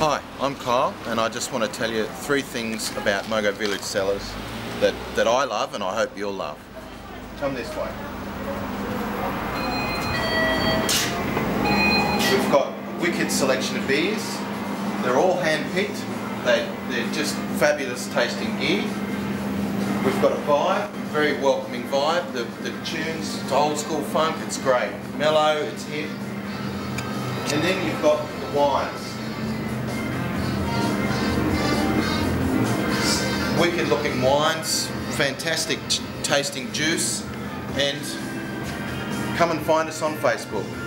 Hi, I'm Kyle, and I just want to tell you 3 things about Mogo Village Cellars that I love and I hope you'll love. Come this way. We've got a wicked selection of beers. They're all hand-picked. They're just fabulous tasting gear. We've got a vibe, very welcoming vibe. The tunes, it's old school funk, it's great. Mellow, it's hip. And then you've got the wines. Wicked looking wines, fantastic tasting juice, and come and find us on Facebook.